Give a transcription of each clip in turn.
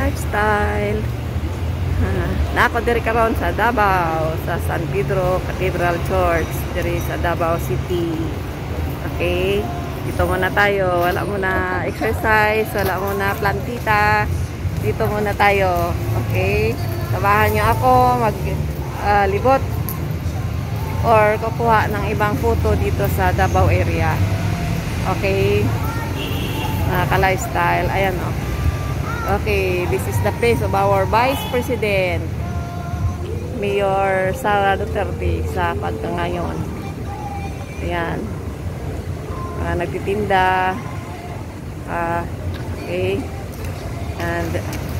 lifestyle. Naako diri karon sa Davao, sa San Pedro Cathedral Church diri sa Davao City. Okay, dito muna tayo, wala muna exercise, wala muna plantita, dito muna tayo. Okay, sabahan nyo ako mag libot or kukuha ng ibang photo dito sa Davao area. Okay, ka-lifestyle, ayan o. Okay, this is the place of our Vice President, Mayor Sara Duterte sa pagkangayon. Ayan. Nagtitinda. Okay. And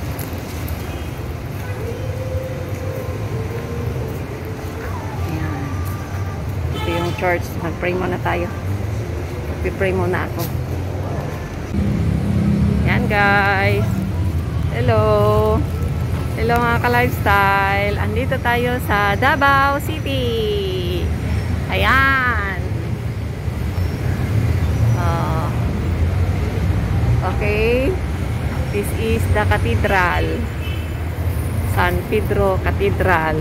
ayan. Ito yung church. Mag-pray muna tayo. Mag-pray muna ako. Ayan guys. Hello. Hello mga ka-lifestyle. Andito tayo sa Davao City. Ayan. Okay. This is the cathedral. San Pedro Cathedral.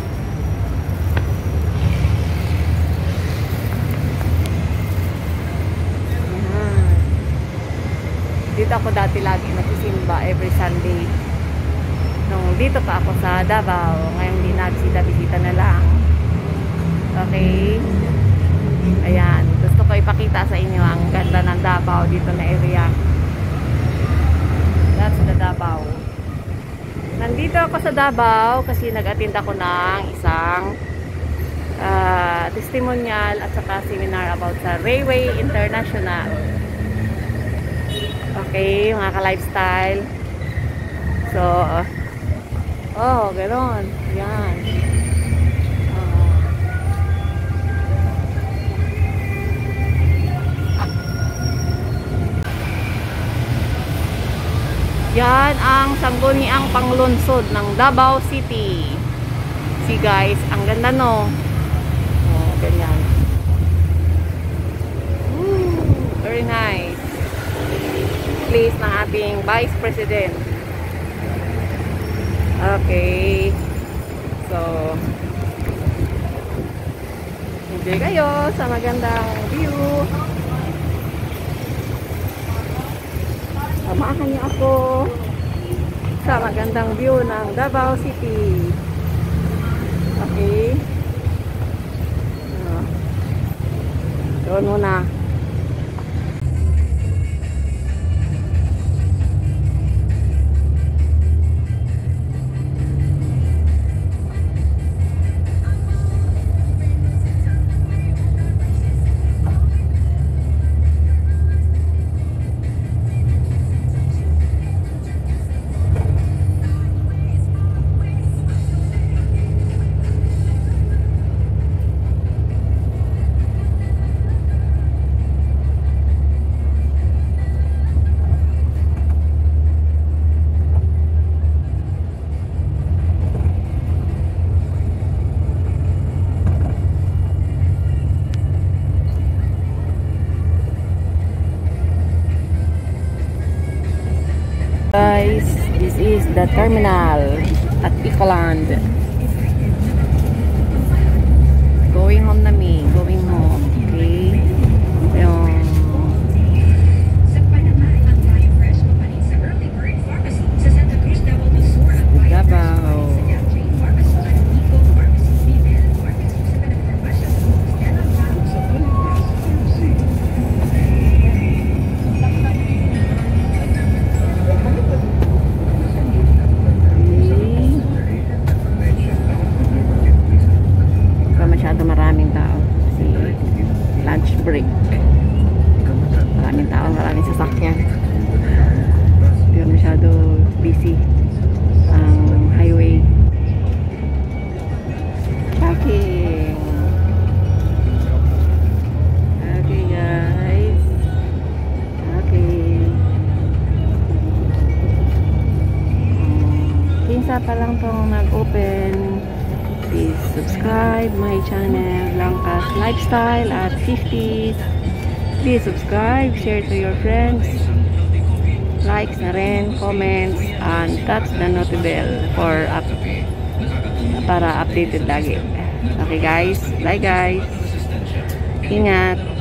Dito ako dati lagi nagsisimba every Sunday. Nung dito pa ako sa Davao, ngayon di nagsida-bisita na lang. Okay. Ayan, gusto ko ipakita sa inyo ang ganda ng Davao dito na area. That's the Davao. Nandito ako sa Davao kasi nag-attend ako ng isang testimonial at saka seminar about sa Railway International. Okay, mga ka-lifestyle. So, oh, gano'n. Yan. Yan ang sangguniang panglunsod ng Davao City. See guys, ang ganda no. Oh, ganyan. Very nice. Place ng ating Vice President. Okay. So, enjoy kayo sa magandang view. Samahan niyo ako sa magandang view ng Davao City. Okay. Doon muna. Guys, this is the terminal at Picoland. Going home na me, going home. Okay. Yung Davao. Maraming tao kasi lunch break. Maraming tao, maraming sasakyan. Hindi masyado busy ang highway. Traffic. Okay guys. Okay. Pinsa pa lang tong nag-open. Please subscribe my channel, Langkas Lifestyle at 50s. Please subscribe, share to your friends, like. likes na rin, comments, and touch the notification bell para updated lagi. Okay guys, bye guys. Ingat.